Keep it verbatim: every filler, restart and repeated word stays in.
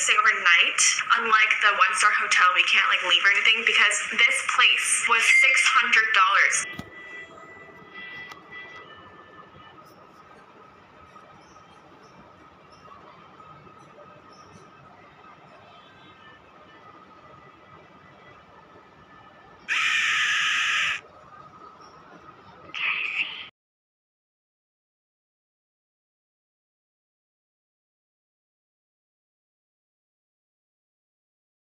stay overnight. Unlike the one-star hotel, we can't like leave or anything because this place was six hundred dollars.